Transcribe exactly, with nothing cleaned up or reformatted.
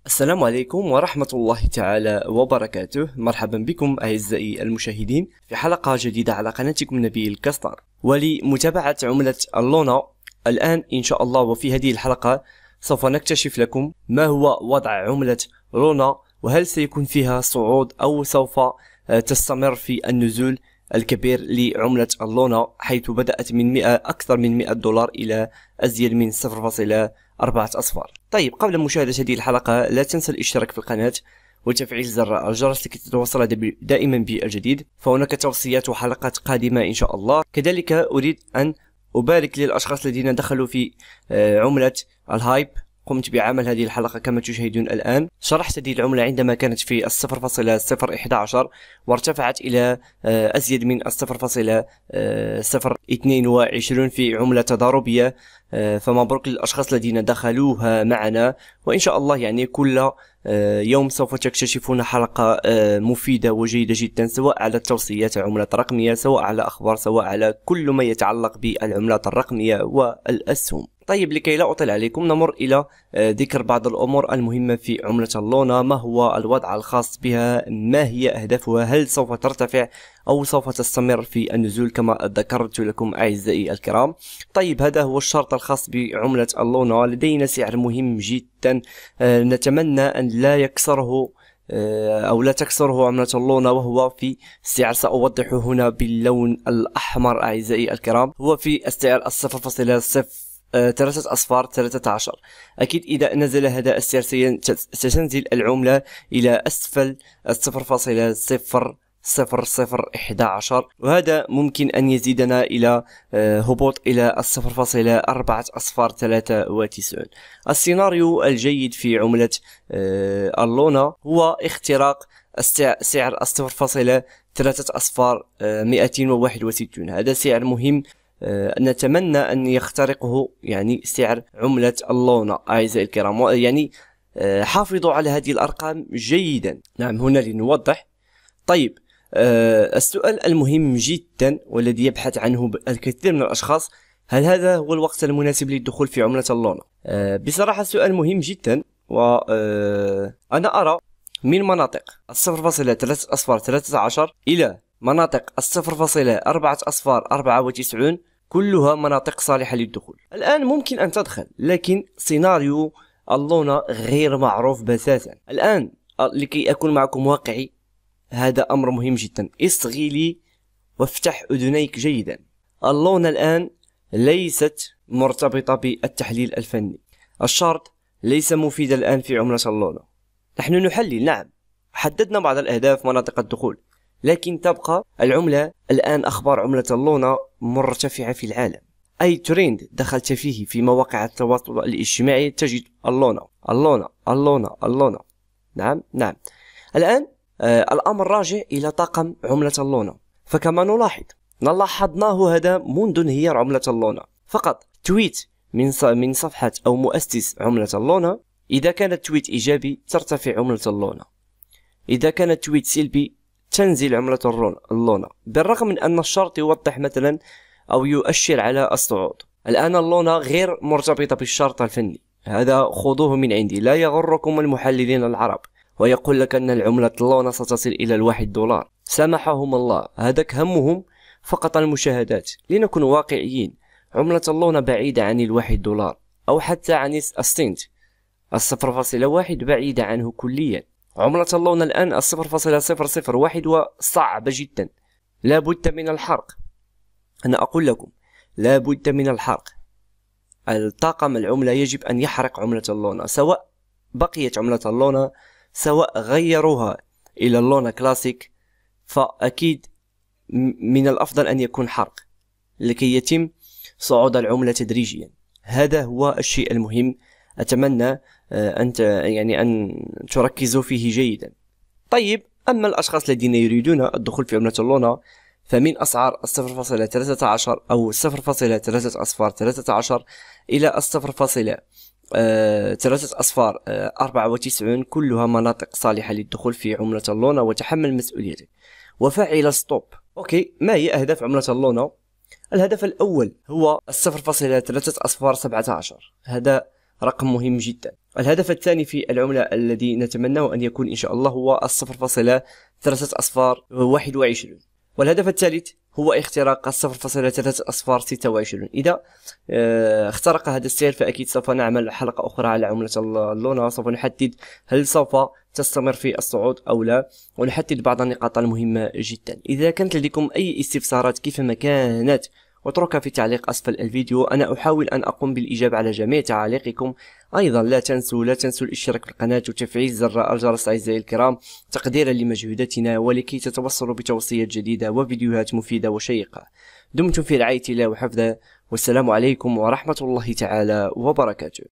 السلام عليكم ورحمة الله تعالى وبركاته. مرحبا بكم أعزائي المشاهدين في حلقة جديدة على قناتكم نبيل كاستار، ولمتابعة عملة اللونا الآن إن شاء الله. وفي هذه الحلقة سوف نكتشف لكم ما هو وضع عملة لونا، وهل سيكون فيها صعود أو سوف تستمر في النزول الكبير لعملة اللونا، حيث بدأت من مئة أكثر من مئة دولار إلى أزيد من صفر فاصلة أربعة أصفار. طيب، قبل مشاهدة هذه الحلقة لا تنسى الاشتراك في القناة وتفعيل زر الجرس لكي تتوصل دائما بالجديد، فهناك توصيات وحلقات قادمة إن شاء الله. كذلك أريد أن أبارك للأشخاص الذين دخلوا في عملة الهايب. قمت بعمل هذه الحلقة كما تشاهدون الآن. شرحت هذه العملة عندما كانت في صفر فاصلة صفر واحد واحد وارتفعت إلى أزيد من صفر فاصلة صفر اثنين وعشرين في عملة تضاربية. فمبروك للأشخاص الذين دخلوها معنا، وإن شاء الله يعني كل يوم سوف تكتشفون حلقة مفيدة وجيدة جدا، سواء على التوصيات العملات الرقمية، سواء على أخبار، سواء على كل ما يتعلق بالعملات الرقمية والأسهم. طيب، لكي لا أطيل عليكم نمر إلى ذكر بعض الأمور المهمة في عملة اللونا. ما هو الوضع الخاص بها؟ ما هي أهدافها؟ هل سوف ترتفع أو سوف تستمر في النزول كما ذكرت لكم أعزائي الكرام؟ طيب، هذا هو الشرط الخاص بعملة اللونا. لدينا سعر مهم جدا نتمنى أن لا يكسره أو لا تكسره عملة اللونا، وهو في السعر سأوضحه هنا باللون الأحمر أعزائي الكرام. هو في السعر الصفر فاصلة صفر ثلاثة أصفار ثلاثة عشر. أكيد إذا نزل هذا السعر ستنزل العملة إلى أسفل الصفر فاصلة صفر صفر صفر واحد عشر، وهذا ممكن أن يزيدنا إلى هبوط إلى الصفر فاصلة أربعة أصفار ثلاثة وتسعين. السيناريو الجيد في عملة اللونا هو اختراق سعر الصفر فاصلة ثلاثة أصفار مئتين وواحد وستين. هذا سعر مهم نتمنى أن يخترقه يعني سعر عملة اللونا أعزائي الكرام. يعني حافظوا على هذه الأرقام جيدا. نعم، هنا لنوضح. طيب، السؤال المهم جدا والذي يبحث عنه الكثير من الأشخاص: هل هذا هو الوقت المناسب للدخول في عملة اللونا؟ بصراحة سؤال مهم جدا، وأنا أرى من مناطق الصفر فاصلة ثلاثة أصفار ثلاثة عشر إلى مناطق الصفر فاصلة أربعة أصفار أربعة وتسعين كلها مناطق صالحة للدخول. الآن ممكن أن تدخل، لكن سيناريو اللونا غير معروف بتاتا. الآن لكي أكون معكم واقعي، هذا أمر مهم جدا. اصغي لي وافتح أذنيك جيدا. اللونا الآن ليست مرتبطة بالتحليل الفني. الشرط ليس مفيدا الآن في عملة اللونا. نحن نحلل، نعم، حددنا بعض الأهداف، مناطق الدخول، لكن تبقى العملة الآن. أخبار عملة اللونا مرتفعة في العالم. أي ترند دخلت فيه في مواقع التواصل الاجتماعي تجد اللونا اللونا اللونا اللونا. نعم نعم. الآن آه الأمر راجع إلى طاقم عملة اللونا. فكما نلاحظ لاحظناه هذا منذ انهيار عملة اللونا. فقط تويت من من صفحة أو مؤسس عملة اللونا، إذا كان التويت إيجابي ترتفع عملة اللونا، إذا كان التويت سلبي تنزل عملة اللونا، بالرغم من أن الشرط يوضح مثلا أو يؤشر على الصعود. الآن اللونا غير مرتبطة بالشرط الفني، هذا خذوه من عندي. لا يغركم المحللين العرب ويقول لك أن العملة اللونا ستصل إلى الواحد دولار، سامحهم الله. هذاك همهم فقط المشاهدات. لنكن واقعيين، عملة اللونا بعيدة عن الواحد دولار أو حتى عن السنت. الصفر فاصلة واحد بعيدة عنه كليا. عملة اللونا الآن الصفر فاصلة صفر صفر واحد، وصعبة جدا. لا بد من الحرق. أنا أقول لكم لا بد من الحرق. الطاقم العملة يجب أن يحرق عملة اللونا، سواء بقيت عملة اللونا سواء غيروها إلى اللونا كلاسيك، فأكيد من الأفضل أن يكون حرق لكي يتم صعود العملة تدريجيا. هذا هو الشيء المهم. أتمنى أنت يعني أن تركزوا فيه جيدا. طيب، أما الأشخاص الذين يريدون الدخول في عملة اللونا، فمن أسعار الصفر فاصلة ثلاثة عشر أو صفر فاصلة ثلاثة أصفار ثلاثة عشر إلى الصفر فاصلة ثلاثة أصفار أربعة وتسعين كلها مناطق صالحة للدخول في عملة اللونا، وتحمل مسؤوليته وفعل ستوب. أوكي، ما هي أهداف عملة اللونا؟ الهدف الأول هو الصفر فاصلة ثلاثة أصفار سبعة عشر. هذا رقم مهم جدا. الهدف الثاني في العملة الذي نتمناه أن يكون إن شاء الله هو الصفر فاصلة ثلاثة أصفار واحد وعشرين، والهدف الثالث هو اختراق الصفر فاصلة ثلاثة أصفار ستة وعشرين. إذا اه اخترق هذا السعر فأكيد سوف نعمل حلقة أخرى على عملة اللونا، سوف نحدد هل سوف تستمر في الصعود أو لا، ونحدد بعض النقاط المهمة جدا. إذا كانت لديكم أي استفسارات كيفما كانت واتركها في تعليق أسفل الفيديو، أنا أحاول أن أقوم بالإجابة على جميع تعاليقكم. أيضا لا تنسوا لا تنسوا الاشتراك في القناة وتفعيل زر الجرس أعزائي الكرام تقديرا لمجهوداتنا ولكي تتوصلوا بتوصيات جديدة وفيديوهات مفيدة وشيقة. دمتم في رعاية الله وحفظه، والسلام عليكم ورحمة الله تعالى وبركاته.